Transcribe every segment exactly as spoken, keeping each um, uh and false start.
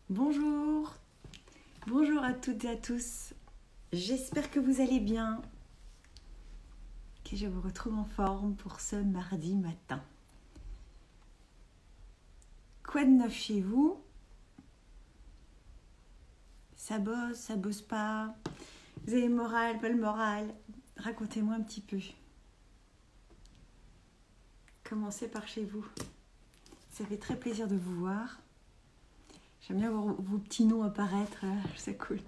Bonjour, bonjour à toutes et à tous. J'espère que vous allez bien, que je vous retrouve en forme pour ce mardi matin. Quoi de neuf chez vous? Ça bosse, ça bosse pas? Vous avez le moral, pas le moral? Racontez-moi un petit peu. Commencez par chez vous. Ça fait très plaisir de vous voir. J'aime bien voir vos petits noms apparaître, c'est cool.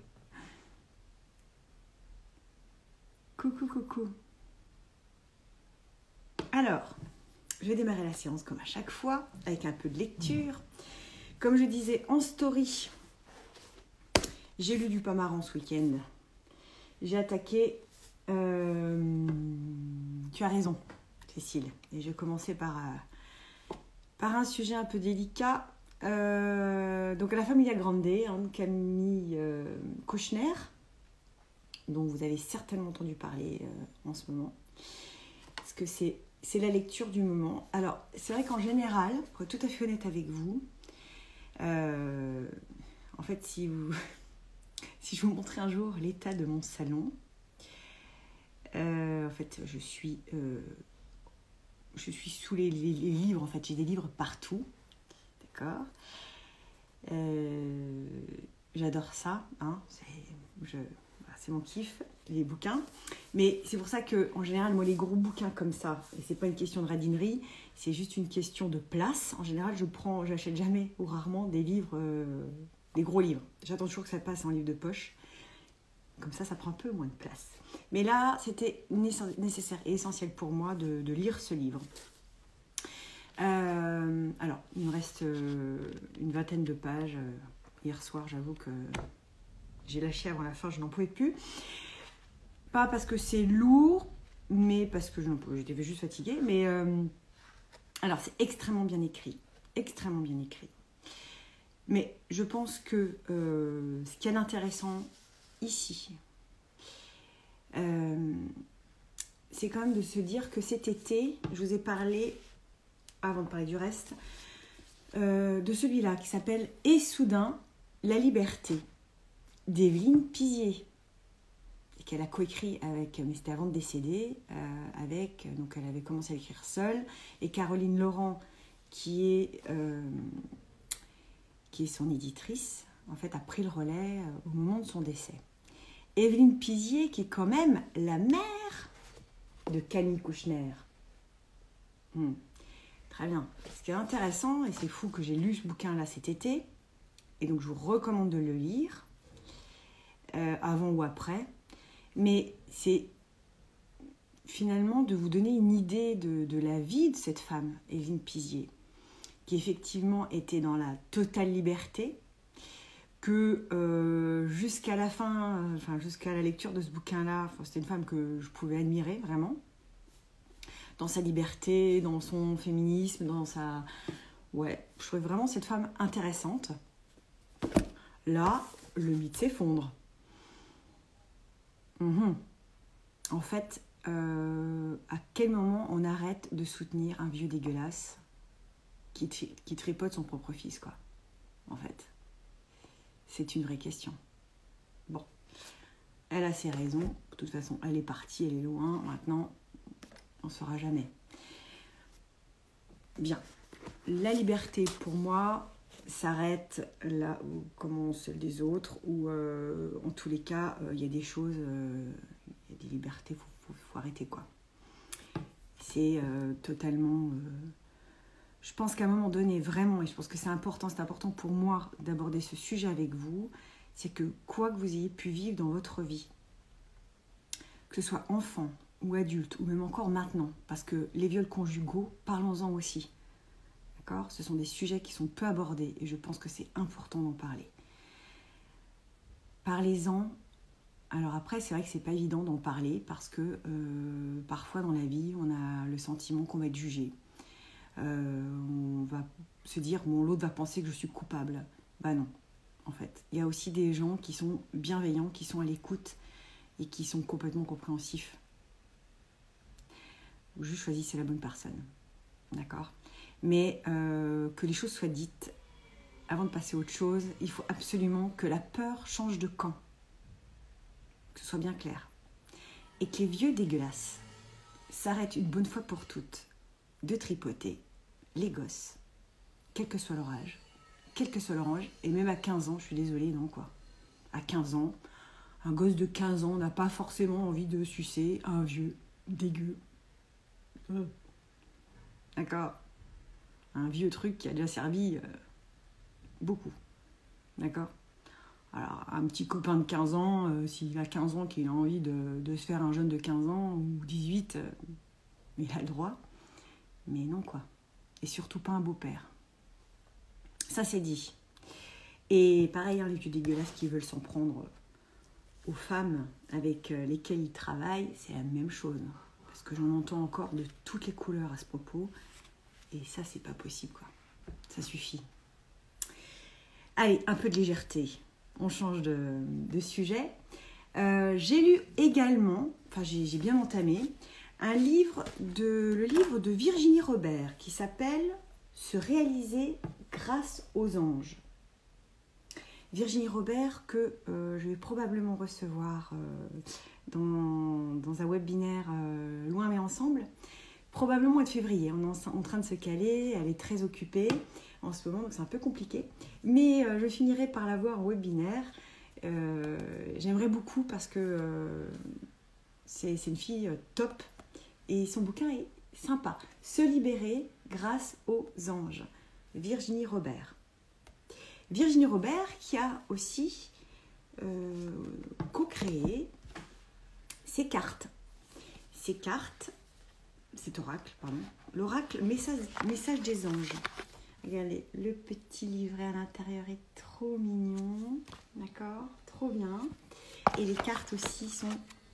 Coucou, coucou. Alors, je vais démarrer la séance comme à chaque fois, avec un peu de lecture. Comme je disais en story, j'ai lu du Pomarant ce week-end. J'ai attaqué... Euh, tu as raison, Cécile. Et je vais commencer par, euh, par un sujet un peu délicat. Euh, donc, La Famiglia Grande, hein, de Camille euh, Kouchner, dont vous avez certainement entendu parler euh, en ce moment. Parce que c'est, c'est la lecture du moment. Alors, c'est vrai qu'en général, pour être tout à fait honnête avec vous, euh, en fait, si, vous, si je vous montrais un jour l'état de mon salon, euh, en fait, je suis, euh, je suis sous les, les, les livres. En fait, j'ai des livres partout. D'accord. Euh, j'adore ça, hein, c'est, je, voilà, c'est mon kiff, les bouquins. Mais c'est pour ça qu'en général, moi, les gros bouquins comme ça, et c'est pas une question de radinerie, c'est juste une question de place. En général, je prends, j'achète jamais ou rarement des livres, euh, des gros livres. J'attends toujours que ça passe en livre de poche. Comme ça, ça prend un peu moins de place. Mais là, c'était nécessaire et essentiel pour moi de, de lire ce livre. Euh, alors, il me reste euh, une vingtaine de pages. Hier soir, j'avoue que j'ai lâché avant la fin, je n'en pouvais plus. Pas parce que c'est lourd, mais parce que je j'étais juste fatiguée. Mais euh, alors, c'est extrêmement bien écrit. Extrêmement bien écrit. Mais je pense que euh, ce qui est intéressant ici, euh, c'est quand même de se dire que cet été, je vous ai parlé... avant de parler du reste, euh, de celui-là qui s'appelle « Et soudain, la liberté » d'Evelyne Pizier, et qu'elle a coécrit avec, mais c'était avant de décéder, euh, avec, donc elle avait commencé à l'écrire seule, et Caroline Laurent, qui est, euh, qui est son éditrice, en fait, a pris le relais euh, au moment de son décès. Evelyne Pizier, qui est quand même la mère de Camille Kouchner. Hmm. Très bien. Ce qui est intéressant, et c'est fou que j'ai lu ce bouquin-là cet été, et donc je vous recommande de le lire, euh, avant ou après, mais c'est finalement de vous donner une idée de, de la vie de cette femme, Evelyne Pizier, qui effectivement était dans la totale liberté, que euh, jusqu'à la fin, euh, enfin jusqu'à la lecture de ce bouquin-là, enfin, c'était une femme que je pouvais admirer vraiment, dans sa liberté, dans son féminisme, dans sa... Ouais, je trouvais vraiment cette femme intéressante. Là, le mythe s'effondre. Mmh. En fait, euh, à quel moment on arrête de soutenir un vieux dégueulasse qui, qui tripote son propre fils, quoi, en fait. C'est une vraie question. Bon, elle a ses raisons. De toute façon, elle est partie, elle est loin. Maintenant... on ne saura jamais. Bien. La liberté, pour moi, s'arrête là où commence celle des autres, où, euh, en tous les cas, il euh, y a des choses, il euh, y a des libertés, il faut, faut, faut arrêter, quoi. C'est euh, totalement... Euh, je pense qu'à un moment donné, vraiment, et je pense que c'est important, c'est important pour moi d'aborder ce sujet avec vous, c'est que quoi que vous ayez pu vivre dans votre vie, que ce soit enfant, ou adulte, ou même encore maintenant, parce que les viols conjugaux, parlons-en aussi. D'accord ? Ce sont des sujets qui sont peu abordés, et je pense que c'est important d'en parler. Parlez-en. Alors après, c'est vrai que c'est pas évident d'en parler, parce que euh, parfois dans la vie, on a le sentiment qu'on va être jugé. Euh, on va se dire, bon, l'autre va penser que je suis coupable. Bah non, en fait. Il y a aussi des gens qui sont bienveillants, qui sont à l'écoute, et qui sont complètement compréhensifs. Juste choisissez la bonne personne, d'accord ? Mais euh, que les choses soient dites, avant de passer à autre chose, il faut absolument que la peur change de camp. Que ce soit bien clair. Et que les vieux dégueulasses s'arrêtent une bonne fois pour toutes de tripoter les gosses, quel que soit leur âge, quel que soit leur âge, et même à quinze ans, je suis désolée, non quoi. À quinze ans, un gosse de quinze ans n'a pas forcément envie de sucer un vieux dégueu. D'accord ? Un vieux truc qui a déjà servi euh, beaucoup. D'accord ? Alors, un petit copain de quinze ans, euh, s'il a quinze ans, qu'il a envie de, de se faire un jeune de quinze ans ou dix-huit, euh, il a le droit. Mais non, quoi. Et surtout pas un beau-père. Ça, c'est dit. Et pareil, hein, les vieux dégueulasses qui veulent s'en prendre aux femmes avec lesquelles ils travaillent, c'est la même chose. Parce que j'en entends encore de toutes les couleurs à ce propos. Et ça, c'est pas possible, quoi. Ça suffit. Allez, un peu de légèreté. On change de, de sujet. Euh, j'ai lu également, enfin j'ai, j'ai bien entamé, un livre de, le livre de Virginie Robert qui s'appelle « Se réaliser grâce aux anges ». Virginie Robert que euh, je vais probablement recevoir euh, dans, dans un webinaire euh, Loin mais ensemble, probablement au mois de février. On est en, en train de se caler, elle est très occupée en ce moment, donc c'est un peu compliqué. Mais euh, je finirai par la voir en webinaire. Euh, j'aimerais beaucoup parce que euh, c'est, c'est une fille euh, top et son bouquin est sympa. Se libérer grâce aux anges. Virginie Robert. Virginie Robert qui a aussi euh, co-créé ces cartes. Ces cartes, cet oracle, pardon, l'oracle message, message des anges. Regardez, le petit livret à l'intérieur est trop mignon, d'accord, trop bien. Et les cartes aussi sont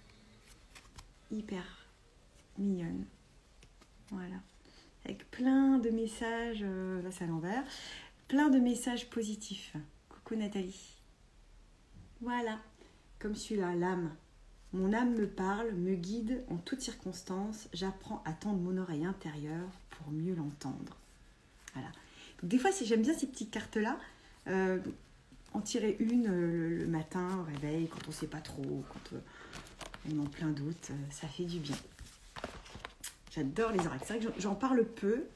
hyper mignonnes. Voilà, avec plein de messages, euh, là c'est à l'envers, plein de messages positifs. Coucou Nathalie. Voilà, comme celui-là, l'âme. Mon âme me parle, me guide en toutes circonstances. J'apprends à tendre mon oreille intérieure pour mieux l'entendre. Voilà. Donc, des fois, j'aime bien ces petites cartes-là. Euh, en tirer une euh, le matin, au réveil, quand on ne sait pas trop, quand euh, on est en plein doute, euh, ça fait du bien. J'adore les oracles. C'est vrai que j'en parle peu.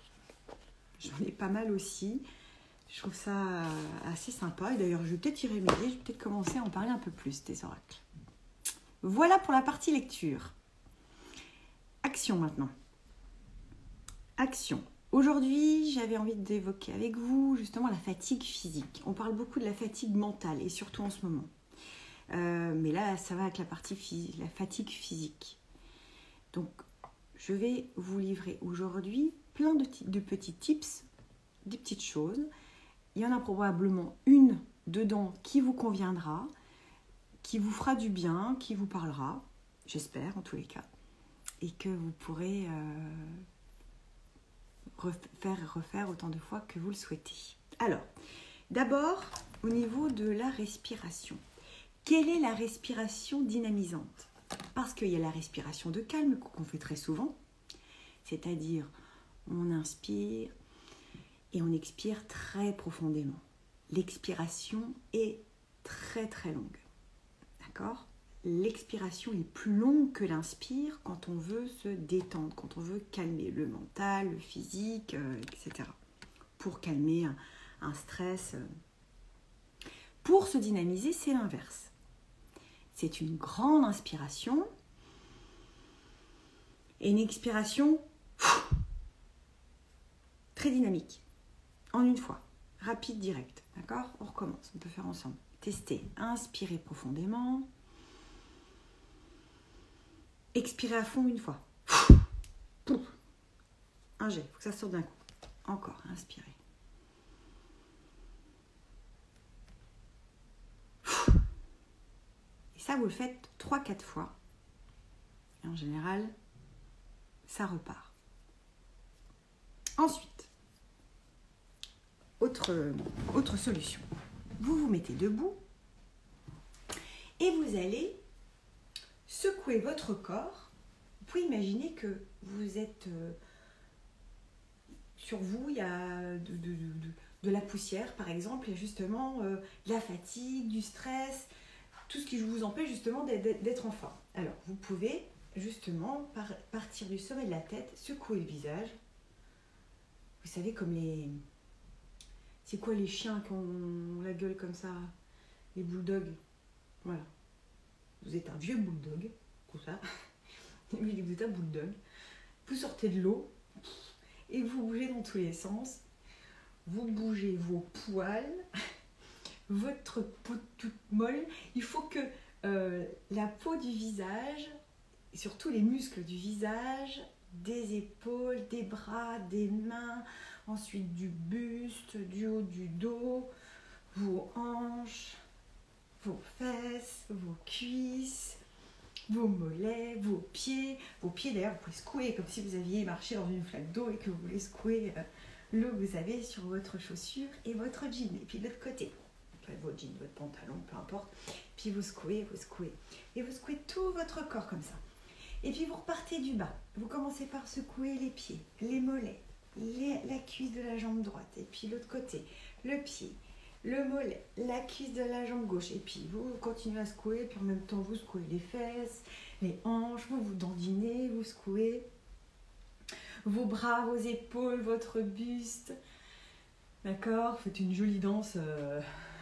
J'en ai pas mal aussi. Je trouve ça assez sympa. Et d'ailleurs, je vais peut-être y remédier. Je vais peut-être commencer à en parler un peu plus des oracles. Voilà pour la partie lecture. Action maintenant. Action. Aujourd'hui, j'avais envie d'évoquer avec vous justement la fatigue physique. On parle beaucoup de la fatigue mentale et surtout en ce moment. Euh, mais là, ça va avec la partie phys- la fatigue physique. Donc, je vais vous livrer aujourd'hui plein de, t- de petits tips, des petites choses. Il y en a probablement une dedans qui vous conviendra, qui vous fera du bien, qui vous parlera, j'espère en tous les cas, et que vous pourrez euh, refaire et refaire autant de fois que vous le souhaitez. Alors, d'abord, au niveau de la respiration. Quelle est la respiration dynamisante ? Parce qu'il y a la respiration de calme qu'on fait très souvent, c'est-à-dire on inspire et on expire très profondément. L'expiration est très très longue. D'accord ? L'expiration est plus longue que l'inspire quand on veut se détendre, quand on veut calmer le mental, le physique, euh, et cetera. Pour calmer un, un stress. Euh. Pour se dynamiser, c'est l'inverse. C'est une grande inspiration et une expiration pff, très dynamique, en une fois, rapide, direct. D'accord ? On recommence, on peut faire ensemble. Testez. Inspirez profondément. Expirez à fond une fois. Un jet, il faut que ça sorte d'un coup. Encore, inspirez. Et ça, vous le faites trois à quatre fois. Et en général, ça repart. Ensuite, autre, autre solution. Vous vous mettez debout et vous allez secouer votre corps. Vous pouvez imaginer que vous êtes euh, sur vous, il y a de, de, de, de la poussière, par exemple, et justement euh, de la fatigue, du stress, tout ce qui vous empêche justement d'être en forme. Alors, vous pouvez justement par, partir du sommet de la tête, secouer le visage. Vous savez, comme les... C'est quoi les chiens qui ont la gueule comme ça? Les bulldogs. Voilà. Vous êtes un vieux bulldog, comme ça. Mais vous êtes un bulldog. Vous sortez de l'eau et vous bougez dans tous les sens. Vous bougez vos poils, votre peau toute molle. Il faut que euh, la peau du visage, et surtout les muscles du visage, des épaules, des bras, des mains, ensuite du buste, du haut du dos, vos hanches, vos fesses, vos cuisses, vos mollets, vos pieds. Vos pieds d'ailleurs, vous pouvez secouer comme si vous aviez marché dans une flaque d'eau et que vous voulez secouer euh, l'eau que vous avez sur votre chaussure et votre jean. Et puis de l'autre côté, enfin, votre jean, votre pantalon, peu importe. Puis vous secouez, vous secouez. Et vous secouez tout votre corps comme ça. Et puis vous repartez du bas. Vous commencez par secouer les pieds, les mollets, les, la cuisse de la jambe droite. Et puis l'autre côté, le pied, le mollet, la cuisse de la jambe gauche. Et puis vous continuez à secouer. Puis en même temps, vous secouez les fesses, les hanches. Vous vous dandinez, vous secouez vos bras, vos épaules, votre buste. D'accord? Faites une jolie danse. Euh...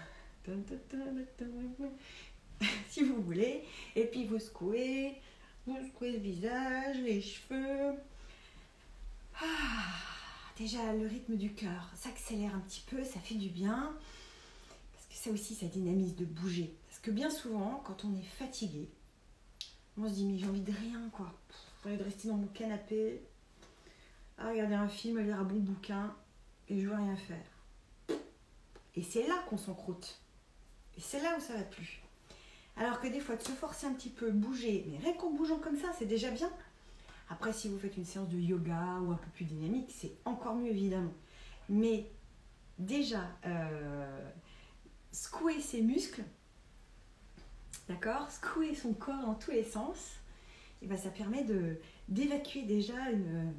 si vous voulez. Et puis vous secouez. Vous secouez le visage, les cheveux. Ah, déjà, le rythme du cœur s'accélère un petit peu, ça fait du bien. Parce que ça aussi, ça dynamise de bouger. Parce que bien souvent, quand on est fatigué, on se dit, mais j'ai envie de rien, quoi. J'ai envie de rester dans mon canapé, à regarder un film, à lire un bon bouquin, et je veux rien faire. Et c'est là qu'on s'encroute. Et c'est là où ça va plus. Alors que des fois, de se forcer un petit peu, bouger, mais rien qu'en bougeant comme ça, c'est déjà bien. Après, si vous faites une séance de yoga ou un peu plus dynamique, c'est encore mieux, évidemment. Mais déjà, euh, secouer ses muscles, d'accord, secouer son corps dans tous les sens, et ben ça permet de, d'évacuer déjà une, euh,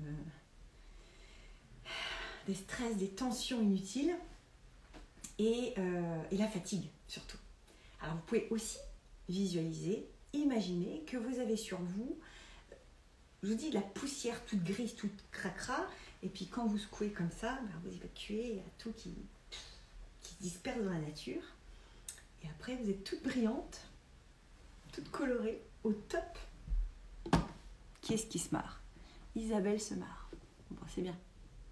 des stress, des tensions inutiles et, euh, et la fatigue, surtout. Alors, vous pouvez aussi visualiser, imaginer que vous avez sur vous, je vous dis, de la poussière toute grise, toute cracra, et puis quand vous secouez comme ça, ben vous évacuez, il y a tout qui, qui se disperse dans la nature, et après vous êtes toute brillante, toute colorée, au top. Qui est-ce qui se marre? Isabelle se marre. Bon, c'est bien.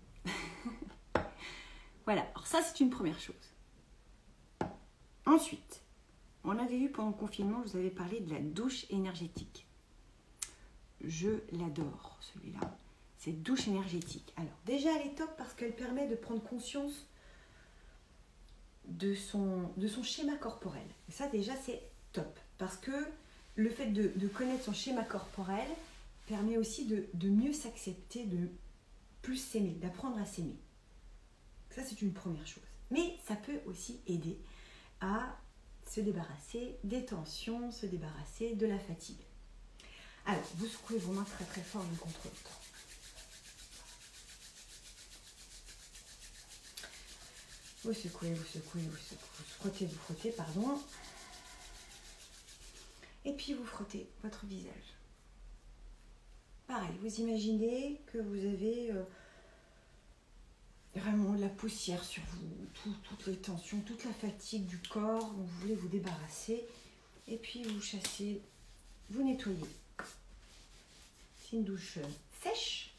Voilà, alors ça c'est une première chose. Ensuite, on avait vu pendant le confinement, je vous avais parlé de la douche énergétique. Je l'adore, celui-là. Cette douche énergétique. Alors, déjà, elle est top parce qu'elle permet de prendre conscience de son, de son schéma corporel. Et ça, déjà, c'est top. Parce que le fait de, de connaître son schéma corporel permet aussi de, de mieux s'accepter, de plus s'aimer, d'apprendre à s'aimer. Ça, c'est une première chose. Mais ça peut aussi aider à se débarrasser des tensions, se débarrasser de la fatigue. Alors, vous secouez vos mains très très fort l'une contre l'autre. Vous secouez, vous secouez, vous secouez, vous frottez, vous frottez, pardon. Et puis vous frottez votre visage. Pareil, vous imaginez que vous avez euh, vraiment de la poussière sur vous, tout, toutes les tensions, toute la fatigue du corps dont vous voulez vous débarrasser. Et puis vous chassez, vous nettoyez. C'est une douche sèche,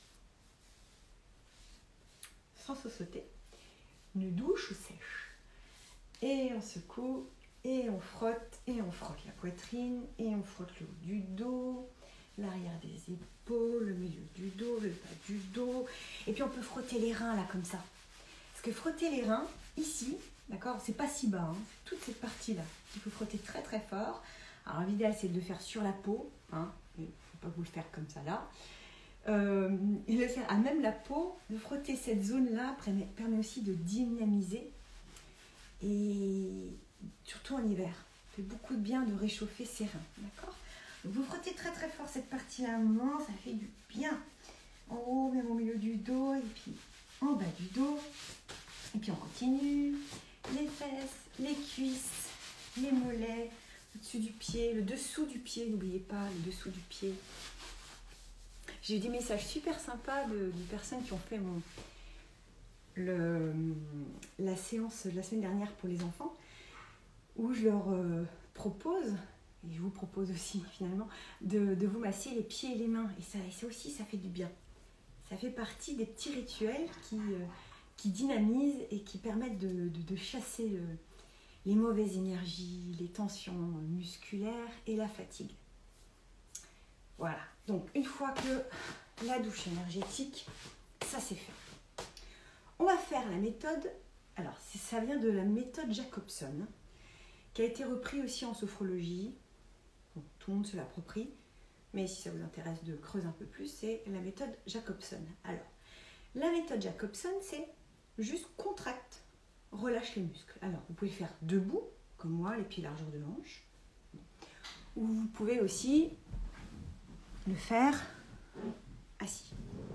sans sauter. Une douche sèche. Et on secoue, et on frotte, et on frotte la poitrine, et on frotte le haut du dos, l'arrière des épaules, le milieu du dos, le bas du dos. Et puis on peut frotter les reins là comme ça. Parce que frotter les reins, ici, d'accord, c'est pas si bas, hein, toute cette partie-là. Il faut frotter très très fort. Alors l'idéal c'est de le faire sur la peau, hein, il ne faut pas vous le faire comme ça là. Euh, et le faire à même la peau, de frotter cette zone-là permet, permet aussi de dynamiser. Et surtout en hiver, ça fait beaucoup de bien de réchauffer ses reins, d'accord? Donc vous frottez très très fort cette partie-là un moment, ça fait du bien. En haut, même au milieu du dos, et puis en bas du dos. Et puis on continue. Les fesses, les cuisses, les mollets, le dessus du pied, le dessous du pied, n'oubliez pas, le dessous du pied. J'ai eu des messages super sympas de, de personnes qui ont fait mon, le, la séance de la semaine dernière pour les enfants, où je leur euh, propose, et je vous propose aussi finalement, de, de vous masser les pieds et les mains. Et ça, et ça aussi, ça fait du bien. Ça fait partie des petits rituels qui, euh, qui dynamisent et qui permettent de, de, de chasser le, les mauvaises énergies, les tensions musculaires et la fatigue. Voilà, donc une fois que la douche énergétique, ça c'est fait. On va faire la méthode, alors ça vient de la méthode Jacobson, qui a été repris aussi en sophrologie. Bon, tout le monde se l'approprie, mais si ça vous intéresse de creuser un peu plus, c'est la méthode Jacobson. Alors, la méthode Jacobson, c'est juste contracte, relâche les muscles. Alors, vous pouvez le faire debout, comme moi, les pieds largeur de hanche, ou vous pouvez aussi le faire assis.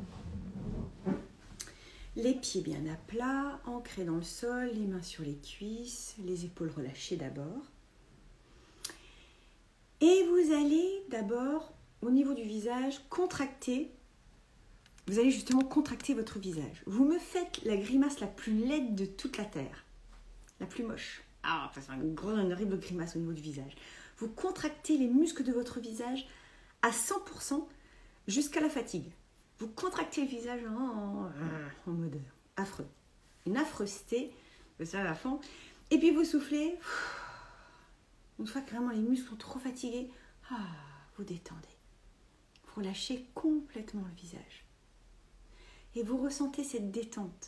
Les pieds bien à plat, ancrés dans le sol, les mains sur les cuisses, les épaules relâchées d'abord. Et vous allez d'abord, au niveau du visage, contracter. Vous allez justement contracter votre visage. Vous me faites la grimace la plus laide de toute la terre. La plus moche. Ah, ça fait une grande, une horrible grimace au niveau du visage. Vous contractez les muscles de votre visage à cent pour cent jusqu'à la fatigue. Vous contractez le visage en, en, en mode affreux. Une affreusité, ça à la fin. Et puis vous soufflez. Une fois que vraiment les muscles sont trop fatigués, ah, vous détendez. Vous lâchez complètement le visage. Et vous ressentez cette détente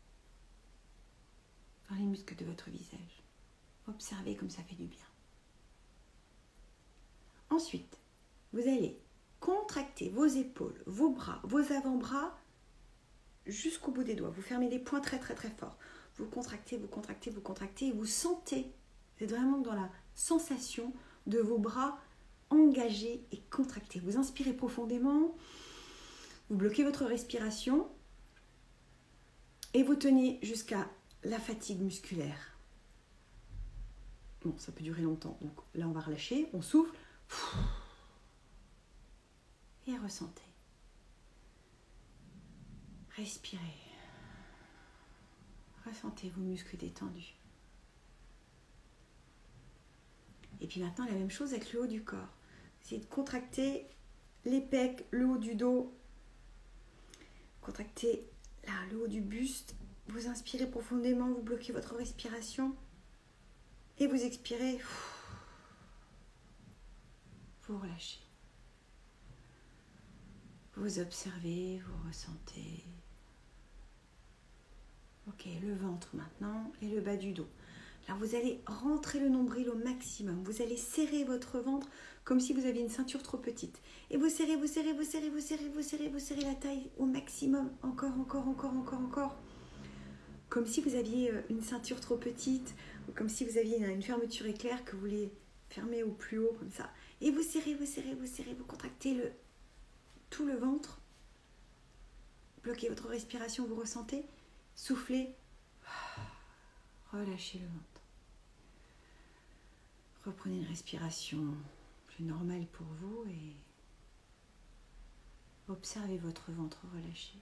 dans les muscles de votre visage. Observez comme ça fait du bien. Ensuite, vous allez contracter vos épaules, vos bras, vos avant-bras jusqu'au bout des doigts. Vous fermez les poings très très très fort. Vous contractez, vous contractez, vous contractez et vous sentez, c'est vraiment dans la sensation de vos bras engagés et contractés. Vous inspirez profondément, vous bloquez votre respiration et vous tenez jusqu'à la fatigue musculaire. Bon, ça peut durer longtemps. Donc là, on va relâcher, on souffle. Et ressentez. Respirez. Ressentez vos muscles détendus. Et puis maintenant, la même chose avec le haut du corps. Essayez de contracter les pecs, le haut du dos. Contractez là, le haut du buste. Vous inspirez profondément, vous bloquez votre respiration. Et vous expirez. Vous relâchez. Vous observez, vous ressentez. Ok, le ventre maintenant et le bas du dos. Là, vous allez rentrer le nombril au maximum. Vous allez serrer votre ventre comme si vous aviez une ceinture trop petite. Et vous serrez, vous serrez, vous serrez, vous serrez, vous serrez, vous serrez la taille au maximum. Encore, encore, encore, encore, encore. Comme si vous aviez une ceinture trop petite ou comme si vous aviez une fermeture éclair que vous voulez fermer au plus haut comme ça. Et vous serrez, vous serrez, vous serrez, vous contractez le, tout le ventre. Bloquez votre respiration, vous ressentez. Soufflez. Relâchez le ventre. Reprenez une respiration plus normale pour vous et observez votre ventre relâché.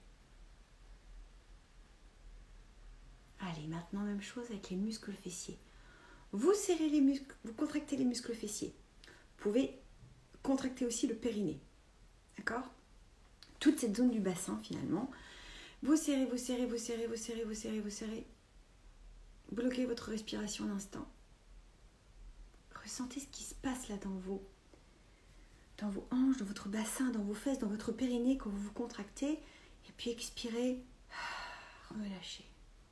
Allez, maintenant même chose avec les muscles fessiers. Vous serrez les muscles, vous contractez les muscles fessiers. Vous pouvez contracter aussi le périnée. D'accord ? Toute cette zone du bassin finalement. Vous serrez, vous serrez, vous serrez, vous serrez, vous serrez, vous serrez. Bloquez votre respiration un instant. Ressentez ce qui se passe là dans vos, dans vos hanches, dans votre bassin, dans vos fesses, dans votre périnée quand vous vous contractez. Et puis expirez. Relâchez.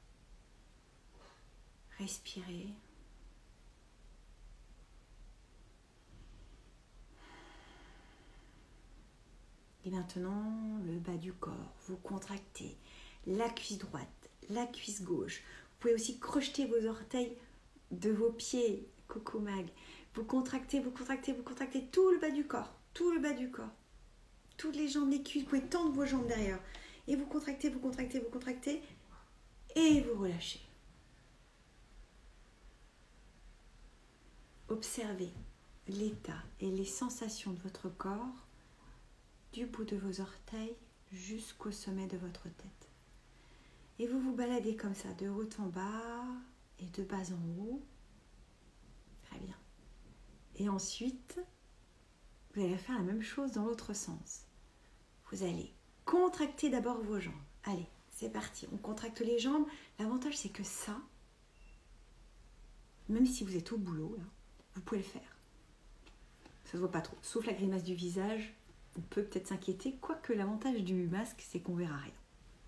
Respirez. Et maintenant, le bas du corps. Vous contractez la cuisse droite, la cuisse gauche. Vous pouvez aussi crocheter vos orteils de vos pieds, Coco Mag. Vous contractez, vous contractez, vous contractez tout le bas du corps. Tout le bas du corps. Toutes les jambes, les cuisses. Vous pouvez tendre vos jambes derrière. Et vous contractez, vous contractez, vous contractez. Et vous relâchez. Observez l'état et les sensations de votre corps du bout de vos orteils jusqu'au sommet de votre tête. Et vous vous baladez comme ça, de haut en bas et de bas en haut. Très bien. Et ensuite, vous allez faire la même chose dans l'autre sens. Vous allez contracter d'abord vos jambes. Allez, c'est parti. On contracte les jambes. L'avantage, c'est que ça, même si vous êtes au boulot, là, vous pouvez le faire. Ça ne se voit pas trop. Sauf la grimace du visage, on peut peut-être s'inquiéter. Quoique l'avantage du masque, c'est qu'on ne verra rien.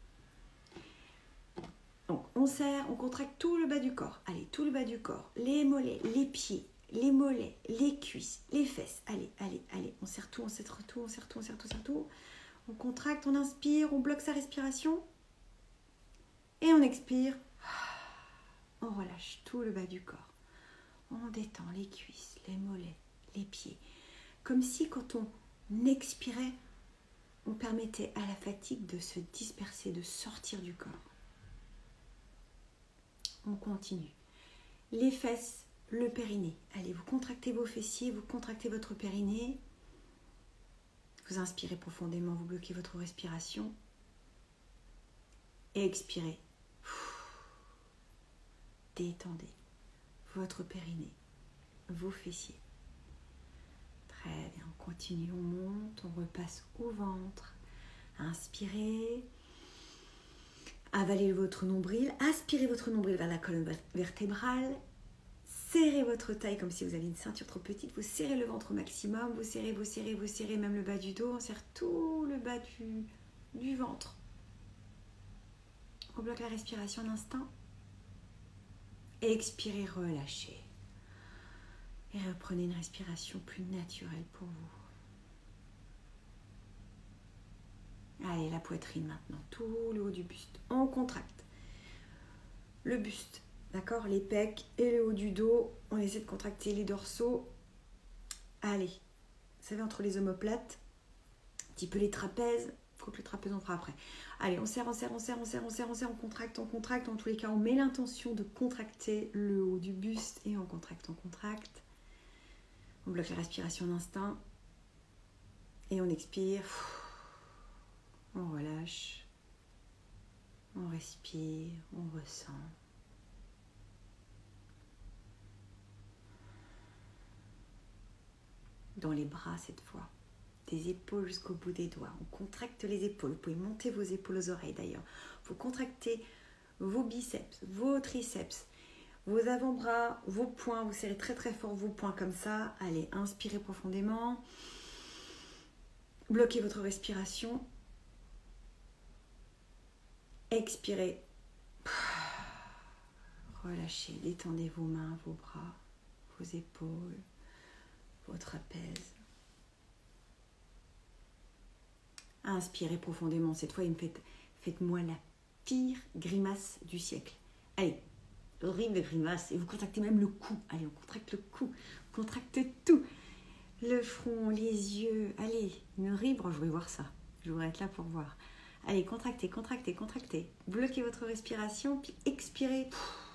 Donc, on serre, on contracte tout le bas du corps. Allez, tout le bas du corps. Les mollets, les pieds, les mollets, les cuisses, les fesses. Allez, allez, allez. On serre tout, on serre tout, on serre tout, on serre tout, on serre tout. On contracte, on inspire, on bloque sa respiration. Et on expire. On relâche tout le bas du corps. On détend les cuisses, les mollets, les pieds. Comme si quand on expirait, on permettait à la fatigue de se disperser, de sortir du corps. On continue. Les fesses, le périnée. Allez, vous contractez vos fessiers, vous contractez votre périnée. Vous inspirez profondément, vous bloquez votre respiration. Et expirez. Détendez votre périnée, vos fessiers. Très bien, on continue, on monte, on repasse au ventre. Inspirez. Avalez votre nombril, aspirez votre nombril vers la colonne vertébrale. Serrez votre taille comme si vous aviez une ceinture trop petite. Vous serrez le ventre au maximum. Vous serrez, vous serrez, vous serrez même le bas du dos. On serre tout le bas du, du ventre. On bloque la respiration un instant. Expirez, relâchez. Et reprenez une respiration plus naturelle pour vous. Allez, la poitrine maintenant. Tout le haut du buste. On contracte. Le buste. D'accord, les pecs et le haut du dos, on essaie de contracter les dorsaux. Allez, vous savez, entre les omoplates, un petit peu les trapèzes. Il faut que le trapèze on fera après. Allez, on serre, on serre, on serre, on serre, on serre, on serre, on contracte, on contracte. En tous les cas, on met l'intention de contracter le haut du buste et on contracte, on contracte. On bloque la respiration un instant et on expire. On relâche. On respire, on ressent. Dans les bras cette fois, des épaules jusqu'au bout des doigts. On contracte les épaules. Vous pouvez monter vos épaules aux oreilles d'ailleurs. Vous contractez vos biceps, vos triceps, vos avant-bras, vos poings. Vous serrez très très fort vos poings comme ça. Allez, inspirez profondément. Bloquez votre respiration. Expirez. Relâchez, détendez vos mains, vos bras, vos épaules. Votre trapèze. Inspirez profondément. Cette fois, faites, faites-moi la pire grimace du siècle. Allez, horrible grimace. Et vous contractez même le cou. Allez, on contracte le cou. On contracte tout. Le front, les yeux. Allez, une horrible. Je voudrais voir ça. Je voudrais être là pour voir. Allez, contractez, contractez, contractez. Bloquez votre respiration, puis expirez.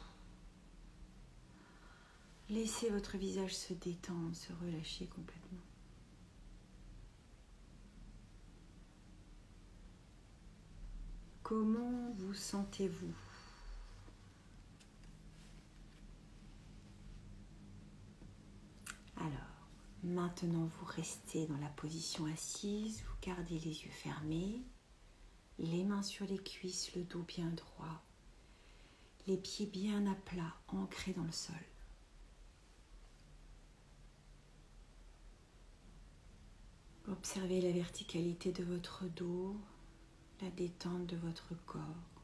Laissez votre visage se détendre, se relâcher complètement. Comment vous sentez-vous ? Alors, maintenant vous restez dans la position assise, vous gardez les yeux fermés, les mains sur les cuisses, le dos bien droit, les pieds bien à plat, ancrés dans le sol. Observez la verticalité de votre dos, la détente de votre corps.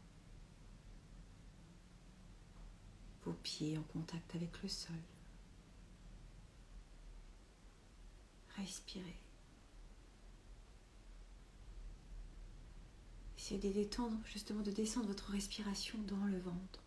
Vos pieds en contact avec le sol. Respirez. Essayez de détendre, justement de descendre votre respiration dans le ventre.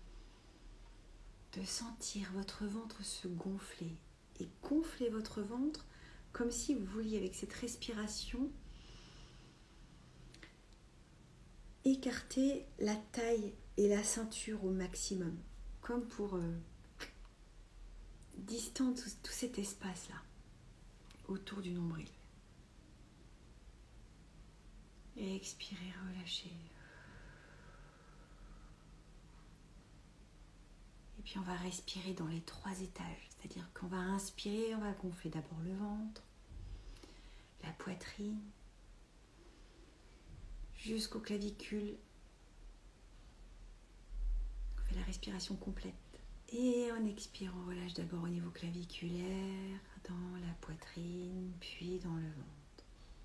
De sentir votre ventre se gonfler. Et gonfler votre ventre comme si vous vouliez, avec cette respiration, écarter la taille et la ceinture au maximum, comme pour euh, distendre tout, tout cet espace-là autour du nombril. Et expirez, relâchez. Et puis on va respirer dans les trois étages, c'est-à-dire qu'on va inspirer, on va gonfler d'abord le ventre, la poitrine, jusqu'aux clavicules. On fait la respiration complète. Et on expire, on relâche d'abord au niveau claviculaire, dans la poitrine, puis dans le ventre.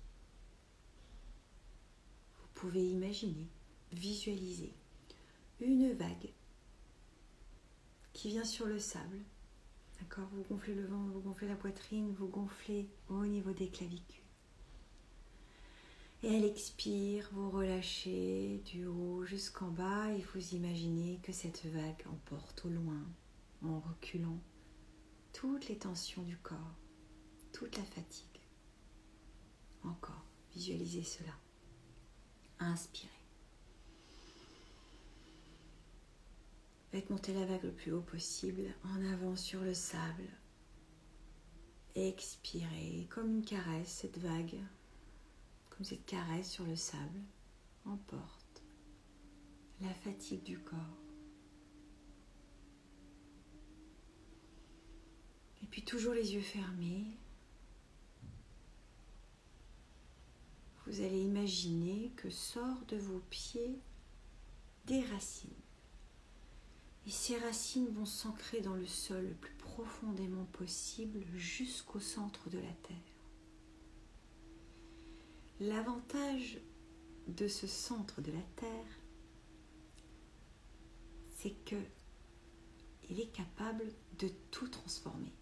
Vous pouvez imaginer, visualiser une vague qui vient sur le sable. D'accord ? Vous gonflez le ventre, vous gonflez la poitrine, vous gonflez au niveau des clavicules. Et à l'expire, vous relâchez du haut jusqu'en bas et vous imaginez que cette vague emporte au loin, en reculant, toutes les tensions du corps, toute la fatigue. Encore, visualisez cela. Inspirez. Faites monter la vague le plus haut possible, en avant sur le sable. Expirez, comme une caresse, cette vague, comme cette caresse sur le sable, emporte la fatigue du corps. Et puis toujours les yeux fermés, vous allez imaginer que sortent de vos pieds des racines. Et ces racines vont s'ancrer dans le sol le plus profondément possible jusqu'au centre de la terre. L'avantage de ce centre de la terre, c'est que il est capable de tout transformer.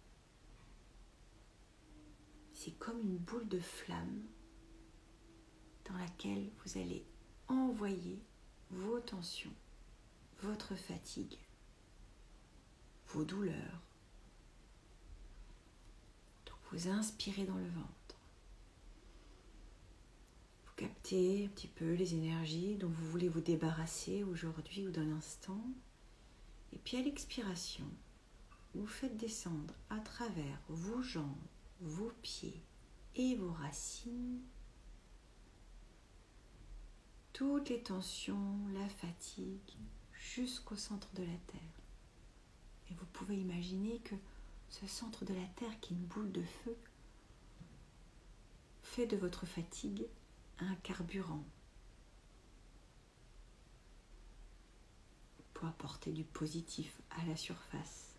C'est comme une boule de flamme dans laquelle vous allez envoyer vos tensions, votre fatigue, vos douleurs. Donc vous inspirez dans le ventre. Vous captez un petit peu les énergies dont vous voulez vous débarrasser aujourd'hui ou dans l'instant. Et puis à l'expiration, vous faites descendre à travers vos jambes, vos pieds et vos racines toutes les tensions, la fatigue, jusqu'au centre de la Terre. Et vous pouvez imaginer que ce centre de la Terre, qui est une boule de feu, fait de votre fatigue un carburant pour apporter du positif à la surface.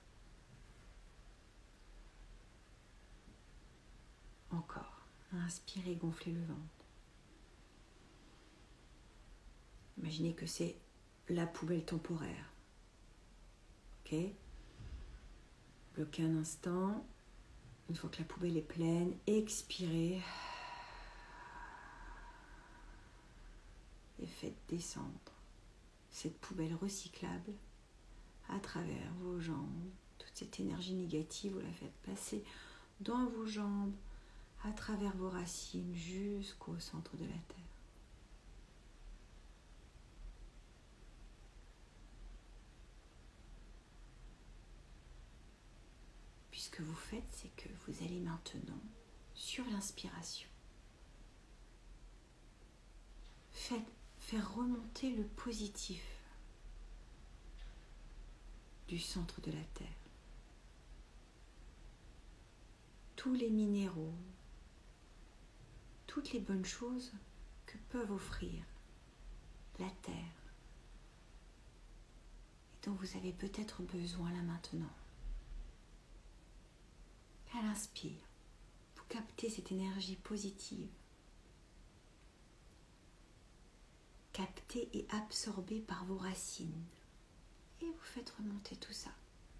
Encore, inspirez, gonflez le ventre. Imaginez que c'est la poubelle temporaire. Ok ? Bloquez un instant. Une fois que la poubelle est pleine, expirez. Et faites descendre cette poubelle recyclable à travers vos jambes. Toute cette énergie négative, vous la faites passer dans vos jambes, à travers vos racines, jusqu'au centre de la Terre. Puis ce que vous faites, c'est que vous allez maintenant, sur l'inspiration, faites, faire remonter le positif du centre de la Terre. Tous les minéraux, toutes les bonnes choses que peuvent offrir la Terre et dont vous avez peut-être besoin là maintenant. À l'inspire, vous captez cette énergie positive, captée et absorbée par vos racines, et vous faites remonter tout ça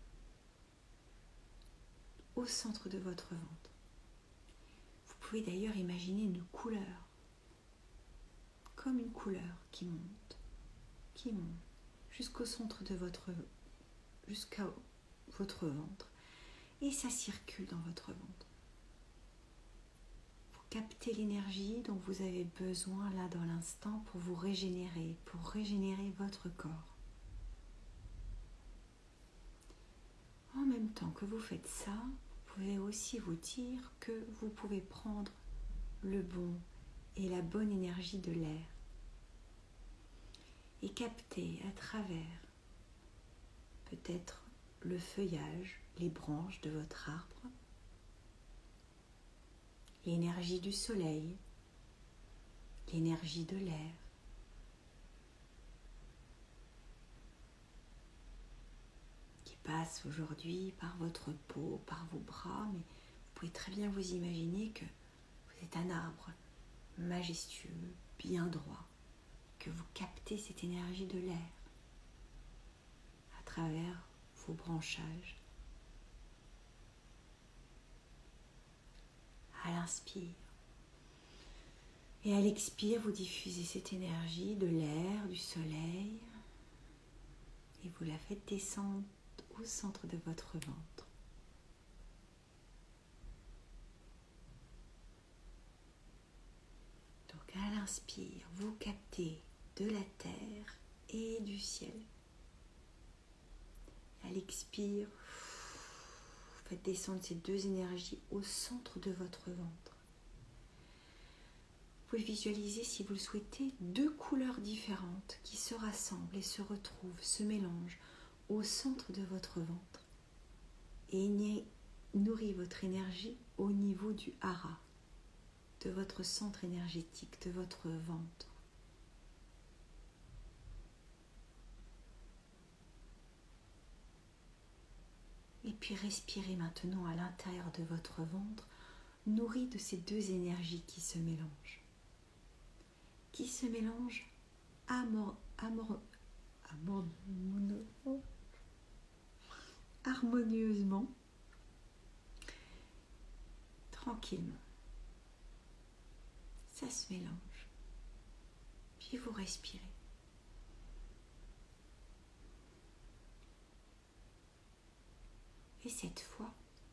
au centre de votre ventre. Vous pouvez d'ailleurs imaginer une couleur, comme une couleur qui monte, qui monte jusqu'au centre de votre, jusqu'à votre ventre, et ça circule dans votre ventre. Vous captez l'énergie dont vous avez besoin là dans l'instant pour vous régénérer, pour régénérer votre corps. En même temps que vous faites ça, vous pouvez aussi vous dire que vous pouvez prendre le bon et la bonne énergie de l'air et capter à travers peut-être le feuillage, les branches de votre arbre, l'énergie du soleil, l'énergie de l'air. Qui passe aujourd'hui par votre peau, par vos bras, mais vous pouvez très bien vous imaginer que vous êtes un arbre majestueux, bien droit, que vous captez cette énergie de l'air à travers vos branchages. À l'inspire et à l'expire, vous diffusez cette énergie de l'air, du soleil et vous la faites descendre au centre de votre ventre. Donc à l'inspire, vous captez de la terre et du ciel. À l'expire, vous faites descendre ces deux énergies au centre de votre ventre. Vous pouvez visualiser, si vous le souhaitez, deux couleurs différentes qui se rassemblent et se retrouvent, se mélangent au centre de votre ventre et nourrit votre énergie au niveau du hara, de votre centre énergétique, de votre ventre. Et puis respirez maintenant à l'intérieur de votre ventre, nourri de ces deux énergies qui se mélangent. Qui se mélangent amor, amor, amor, amor, harmonieusement, tranquillement. Ça se mélange. Puis vous respirez. Et cette fois,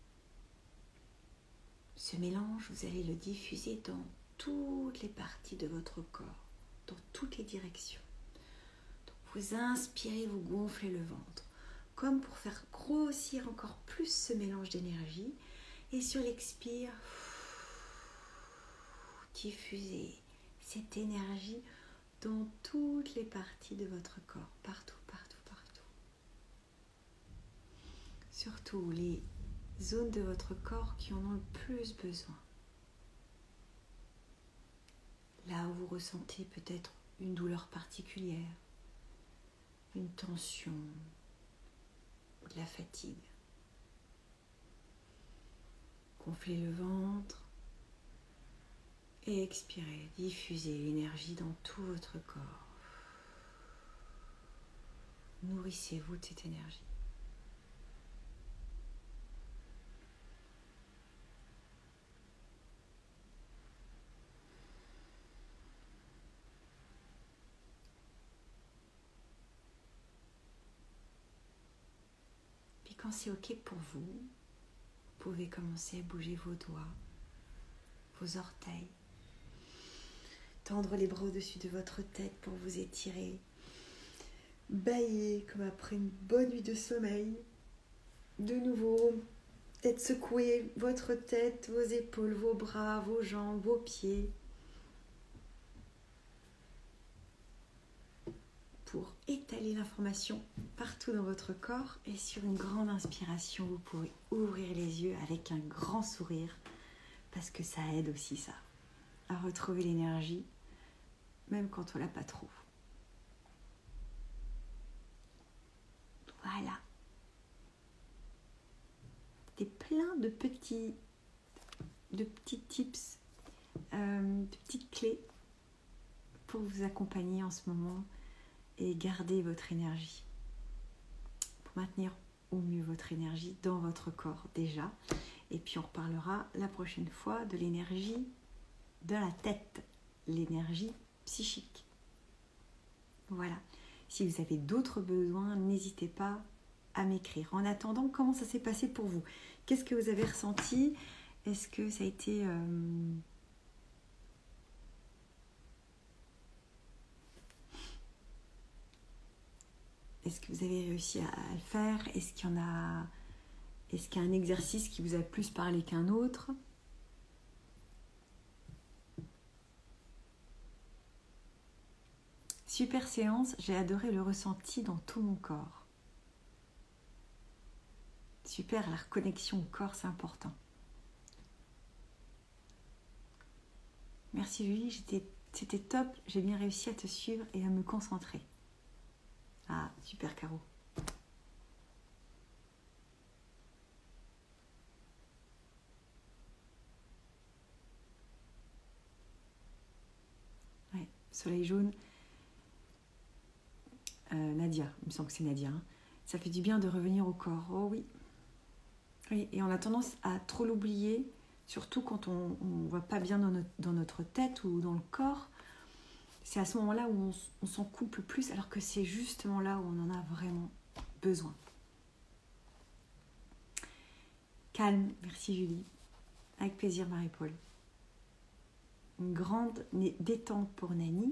ce mélange, vous allez le diffuser dans toutes les parties de votre corps, dans toutes les directions. Donc vous inspirez, vous gonflez le ventre, comme pour faire grossir encore plus ce mélange d'énergie. Et sur l'expire, diffusez cette énergie dans toutes les parties de votre corps, partout, partout, partout. Surtout les zones de votre corps qui en ont le plus besoin. Là où vous ressentez peut-être une douleur particulière, une tension ou de la fatigue. Gonflez le ventre et expirez, diffusez l'énergie dans tout votre corps. Nourrissez-vous de cette énergie. Puis quand c'est ok pour vous, vous pouvez commencer à bouger vos doigts, vos orteils, tendre les bras au-dessus de votre tête pour vous étirer, bâiller comme après une bonne nuit de sommeil. De nouveau, peut-être secouer votre tête, vos épaules, vos bras, vos jambes, vos pieds, pour étaler l'information partout dans votre corps. Et sur une grande inspiration, vous pouvez ouvrir les yeux avec un grand sourire, parce que ça aide aussi ça, à retrouver l'énergie, même quand on l'a pas trop. Voilà. Des plein de petits, de petits tips, euh, de petites clés pour vous accompagner en ce moment et garder votre énergie, pour maintenir au mieux votre énergie dans votre corps déjà. Et puis on reparlera la prochaine fois de l'énergie de la tête, l'énergie psychique. Voilà. Si vous avez d'autres besoins, n'hésitez pas à m'écrire. En attendant, comment ça s'est passé pour vous? Qu'est-ce que vous avez ressenti? Est-ce que ça a été euh, Est-ce que vous avez réussi à, à le faire? Est-ce qu'il y en a... Est-ce qu'il y a un exercice qui vous a plus parlé qu'un autre? Super séance, j'ai adoré le ressenti dans tout mon corps. Super, la reconnexion au corps, c'est important. Merci Julie, j'étais, c'était top, j'ai bien réussi à te suivre et à me concentrer. Ah, super Caro. Ouais, soleil jaune. Euh, Nadia, il me semble que c'est Nadia. Hein. Ça fait du bien de revenir au corps. Oh oui. Oui, et on a tendance à trop l'oublier, surtout quand on ne va pas bien dans notre, dans notre tête ou dans le corps. C'est à ce moment-là où on, on s'en coupe le plus, alors que c'est justement là où on en a vraiment besoin. Calme, merci Julie. Avec plaisir Marie-Paul. Une grande détente pour Nani.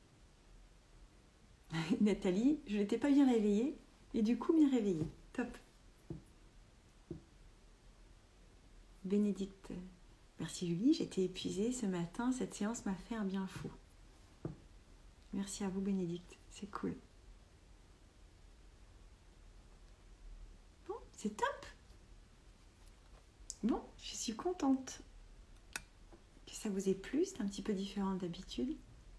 Nathalie, je n'étais pas bien réveillée, et du coup bien réveillée. Top. Bénédicte, merci Julie, j'étais épuisée ce matin, cette séance m'a fait un bien fou. Merci à vous Bénédicte, c'est cool. Bon, c'est top. Bon, je suis contente que ça vous ait plu, c'est un petit peu différent d'habitude.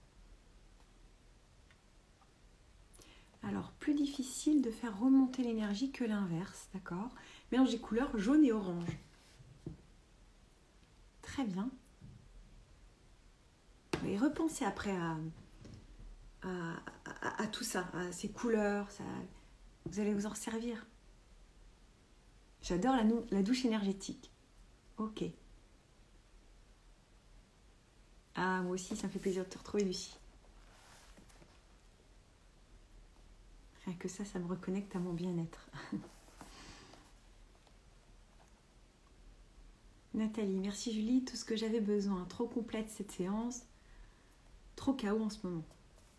Alors, plus difficile de faire remonter l'énergie que l'inverse, d'accord? Mélange des couleurs jaune et orange. Très bien. Et repensez après à, à, à, à tout ça, à ces couleurs, ça, vous allez vous en servir. J'adore la, la douche énergétique. Ok. Ah, moi aussi, ça me fait plaisir de te retrouver, Lucie. Rien que ça, ça me reconnecte à mon bien-être. Nathalie, merci Julie, tout ce que j'avais besoin. Trop complète cette séance. Trop K O en ce moment.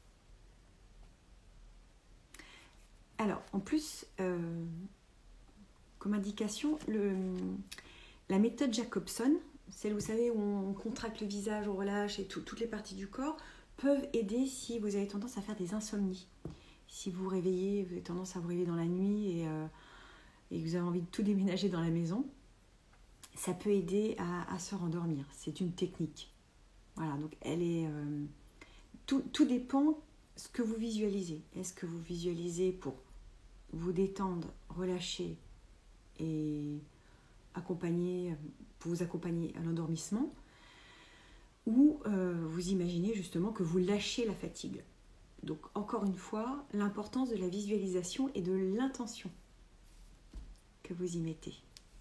Alors, en plus, euh, comme indication, le, la méthode Jacobson, celle, vous savez, où on contracte le visage, on relâche et tout, toutes les parties du corps, peuvent aider si vous avez tendance à faire des insomnies. Si vous vous réveillez, vous avez tendance à vous réveiller dans la nuit et, euh, et que vous avez envie de tout déménager dans la maison, ça peut aider à, à se rendormir. C'est une technique. Voilà, donc elle est... Euh, tout, tout dépend ce que vous visualisez. Est-ce que vous visualisez pour vous détendre, relâcher et accompagner, pour vous accompagner à l'endormissement, ou euh, vous imaginez justement que vous lâchez la fatigue. Donc encore une fois, l'importance de la visualisation et de l'intention que vous y mettez.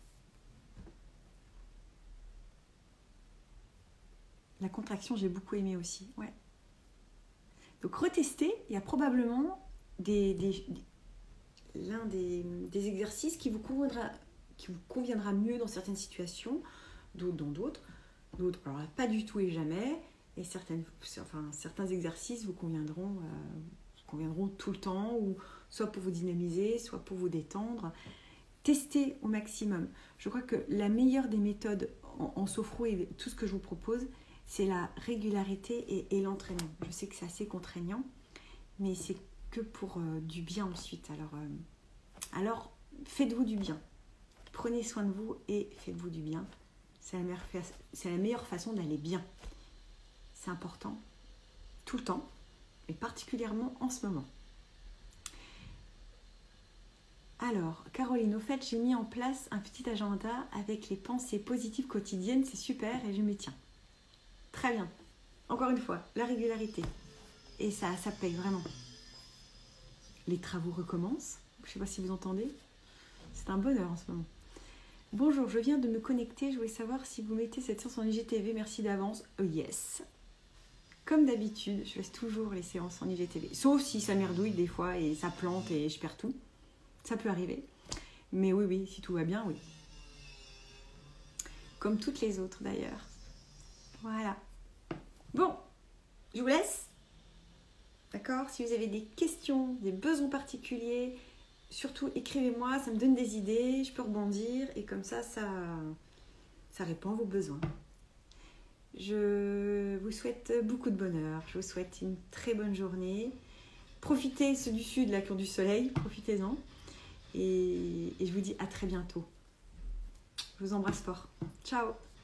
La contraction, j'ai beaucoup aimé aussi. Ouais. Donc retestez, il y a probablement des, des, des, l'un des, des exercices qui vous, conviendra, qui vous conviendra mieux dans certaines situations, d'autres dans d'autres. D'autres, alors pas du tout et jamais. Et certaines, enfin, certains exercices vous conviendront, euh, vous conviendront tout le temps, ou soit pour vous dynamiser, soit pour vous détendre. Testez au maximum. Je crois que la meilleure des méthodes en, en sophro et tout ce que je vous propose, c'est la régularité et, et l'entraînement. Je sais que c'est assez contraignant, mais c'est que pour euh, du bien ensuite. Alors, euh, alors, faites-vous du bien. Prenez soin de vous et faites-vous du bien. C'est la meilleure, c'est la meilleure façon d'aller bien. C'est important, tout le temps, et particulièrement en ce moment. Alors, Caroline, au fait, j'ai mis en place un petit agenda avec les pensées positives quotidiennes. C'est super et je m'y tiens. Très bien. Encore une fois, la régularité. Et ça, ça paye vraiment. Les travaux recommencent. Je ne sais pas si vous entendez. C'est un bonheur en ce moment. Bonjour, je viens de me connecter. Je voulais savoir si vous mettez cette séance en I G T V. Merci d'avance. Oh yes. Comme d'habitude, je laisse toujours les séances en I G T V. Sauf si ça merdouille des fois et ça plante et je perds tout. Ça peut arriver. Mais oui, oui, si tout va bien, oui. Comme toutes les autres d'ailleurs. Voilà. Bon, je vous laisse. D'accord? Si vous avez des questions, des besoins particuliers, surtout écrivez-moi, ça me donne des idées, je peux rebondir et comme ça, ça, ça répond à vos besoins. Je vous souhaite beaucoup de bonheur, je vous souhaite une très bonne journée. Profitez, ceux du sud, la cour du soleil, profitez-en. Et, et je vous dis à très bientôt. Je vous embrasse fort. Ciao!